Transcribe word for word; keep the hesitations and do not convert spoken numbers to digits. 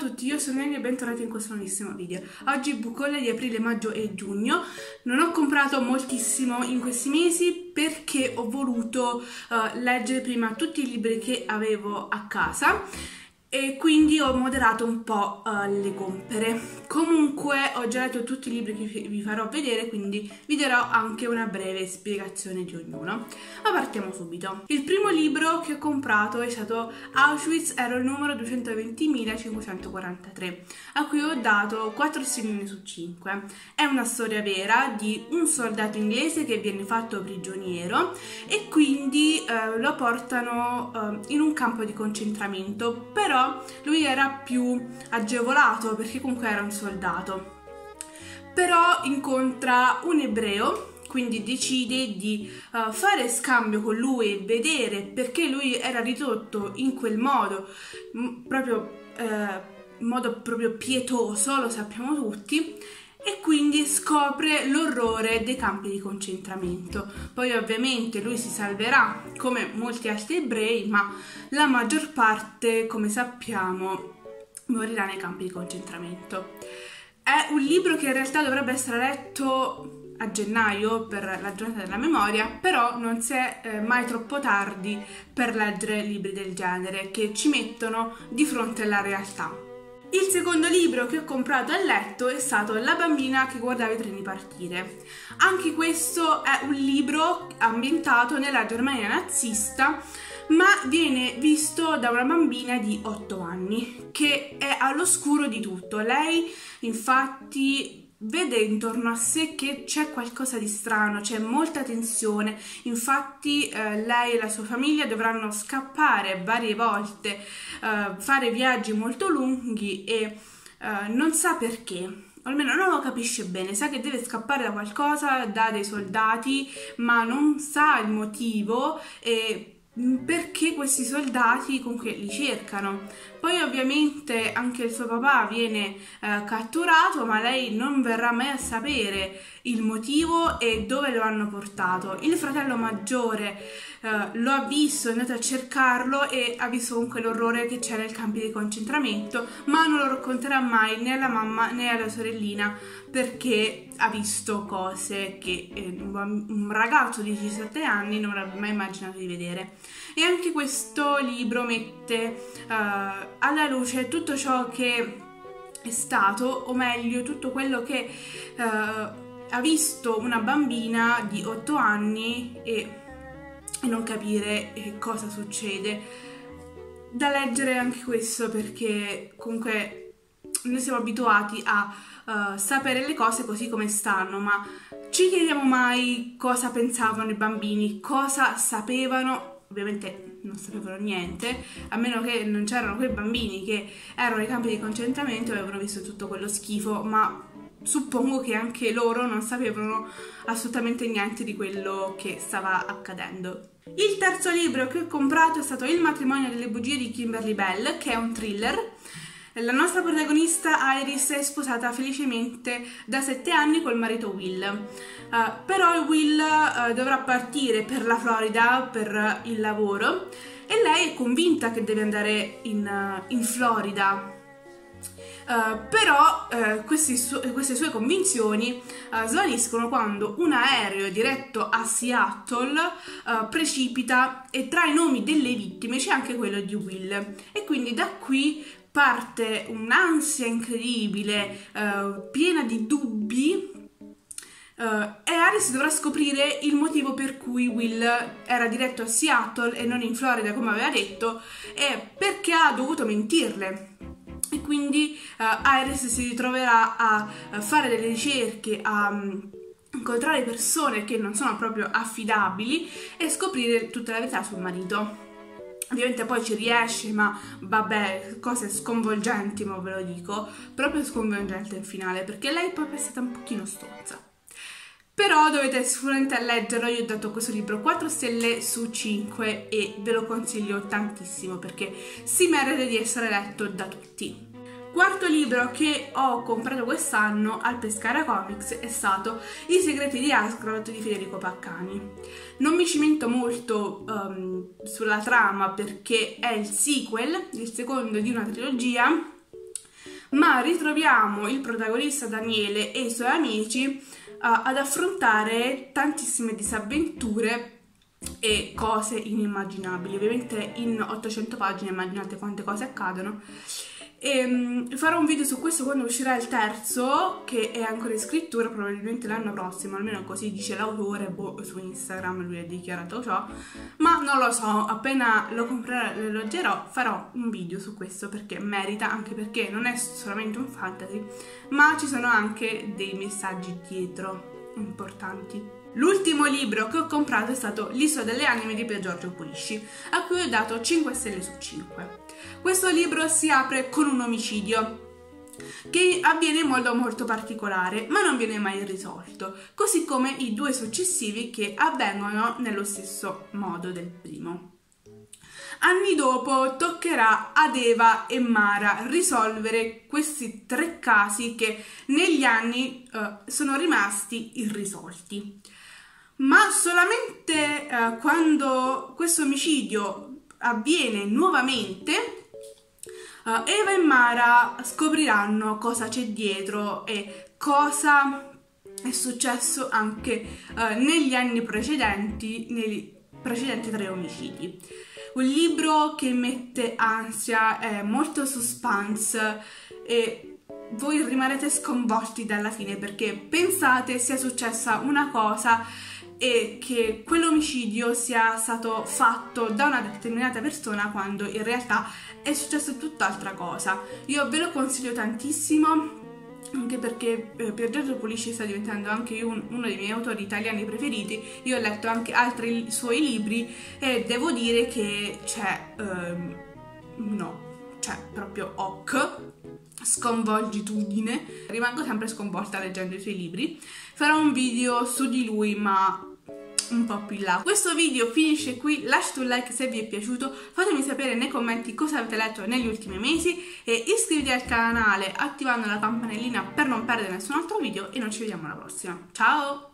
tutti, io sono Eli e bentornati in questo nuovissimo video. Oggi book haul di aprile, maggio e giugno. Non ho comprato moltissimo in questi mesi perché ho voluto uh, leggere prima tutti i libri che avevo a casa e quindi ho moderato un po' uh, le compere. Comunque ho già letto tutti i libri che vi farò vedere, quindi vi darò anche una breve spiegazione di ognuno. Ma partiamo subito. Il primo libro che ho comprato è stato Auschwitz, ero il numero duecentoventimillecinquecentoquarantatré, a cui ho dato quattro stelline su cinque. È una storia vera di un soldato inglese che viene fatto prigioniero e quindi eh, lo portano eh, in un campo di concentramento, però lui era più agevolato perché comunque era un soldato. Però incontra un ebreo, quindi decide di uh, fare scambio con lui e vedere perché lui era ridotto in quel modo, proprio uh, in modo proprio pietoso, lo sappiamo tutti, e quindi scopre l'orrore dei campi di concentramento. Poi ovviamente lui si salverà come molti altri ebrei, ma la maggior parte, come sappiamo, morirà nei campi di concentramento. È un libro che in realtà dovrebbe essere letto a gennaio per la giornata della memoria, però non si è eh, mai troppo tardi per leggere libri del genere che ci mettono di fronte alla realtà. Il secondo libro che ho comprato e letto è stato La bambina che guardava i treni partire. Anche questo è un libro ambientato nella Germania nazista, ma viene visto da una bambina di otto anni che è all'oscuro di tutto. Lei infatti vede intorno a sé che c'è qualcosa di strano, c'è molta tensione, infatti eh, lei e la sua famiglia dovranno scappare varie volte, eh, fare viaggi molto lunghi e eh, non sa perché, o almeno non lo capisce bene, sa che deve scappare da qualcosa, da dei soldati, ma non sa il motivo e perché questi soldati comunque li cercano. Poi ovviamente anche il suo papà viene eh, catturato, ma lei non verrà mai a sapere il motivo e dove lo hanno portato. Il fratello maggiore eh, lo ha visto, è andato a cercarlo e ha visto comunque l'orrore che c'è nel campo di concentramento, ma non lo racconterà mai né alla mamma né alla sorellina perché ha visto cose che eh, un ragazzo di diciassette anni non avrebbe mai immaginato di vedere. E anche questo libro mette uh, alla luce tutto ciò che è stato, o meglio tutto quello che uh, ha visto una bambina di otto anni e, e non capire eh, cosa succede. Da leggere anche questo perché comunque noi siamo abituati a uh, sapere le cose così come stanno, ma ci chiediamo mai cosa pensavano i bambini, cosa sapevano. Ovviamente non sapevano niente, a meno che non c'erano quei bambini che erano nei campi di concentramento e avevano visto tutto quello schifo, ma suppongo che anche loro non sapevano assolutamente niente di quello che stava accadendo. Il terzo libro che ho comprato è stato Il matrimonio delle bugie di Kimberly Bell, che è un thriller. La nostra protagonista Iris è sposata felicemente da sette anni col marito Will, uh, però Will uh, dovrà partire per la Florida per il lavoro e lei è convinta che deve andare in, uh, in Florida. Uh, però uh, questi su queste sue convinzioni uh, svaniscono quando un aereo diretto a Seattle uh, precipita e tra i nomi delle vittime c'è anche quello di Will, e quindi da qui parte un'ansia incredibile, uh, piena di dubbi, uh, e Iris dovrà scoprire il motivo per cui Will era diretto a Seattle e non in Florida come aveva detto, e perché ha dovuto mentirle. E quindi uh, Iris si ritroverà a, a fare delle ricerche, a um, incontrare persone che non sono proprio affidabili e scoprire tutta la verità sul marito. Ovviamente poi ci riesce, ma vabbè, cose sconvolgenti, ma ve lo dico, proprio sconvolgente il finale, perché lei proprio è stata un pochino stronza. Però dovete sicuramente leggerlo, io ho dato a questo libro quattro stelle su cinque e ve lo consiglio tantissimo perché si merita di essere letto da tutti. Quarto libro che ho comprato quest'anno al Pescara Comics è stato I segreti di Asgard di Federico Paccani. Non mi cimento molto um, sulla trama perché è il sequel, il secondo di una trilogia, ma ritroviamo il protagonista Daniele e i suoi amici uh, ad affrontare tantissime disavventure e cose inimmaginabili. Ovviamente in ottocento pagine immaginate quante cose accadono. E, um, farò un video su questo quando uscirà il terzo, che è ancora in scrittura, probabilmente l'anno prossimo, almeno così dice l'autore, boh, su Instagram lui ha dichiarato ciò, ma non lo so, appena lo comprerò e lo leggerò farò un video su questo, perché merita, anche perché non è solamente un fantasy, ma ci sono anche dei messaggi dietro importanti. L'ultimo libro che ho comprato è stato L'Isola delle Anime di Pier Giorgio Pulisci, a cui ho dato cinque stelle su cinque. Questo libro si apre con un omicidio che avviene in modo molto particolare, ma non viene mai risolto, così come i due successivi che avvengono nello stesso modo del primo. Anni dopo toccherà ad Eva e Mara risolvere questi tre casi che negli anni uh, sono rimasti irrisolti. Ma solamente uh, quando questo omicidio avviene nuovamente, uh, Eva e Mara scopriranno cosa c'è dietro e cosa è successo anche uh, negli anni precedenti, nei precedenti tre omicidi. Un libro che mette ansia, è molto suspense e voi rimarrete sconvolti dalla fine, perché pensate sia successa una cosa e che quell'omicidio sia stato fatto da una determinata persona quando in realtà è successo tutt'altra cosa. Io ve lo consiglio tantissimo, anche perché eh, Pier Giorgio Pulisci sta diventando anche un, uno dei miei autori italiani preferiti. Io ho letto anche altri suoi libri e devo dire che c'è, ehm, no, c'è proprio ok, sconvolgitudine, rimango sempre sconvolta leggendo i suoi libri. Farò un video su di lui, ma un po' più in là. Questo video finisce qui, lasciate un like se vi è piaciuto, fatemi sapere nei commenti cosa avete letto negli ultimi mesi e iscrivetevi al canale attivando la campanellina per non perdere nessun altro video e noi ci vediamo alla prossima. Ciao!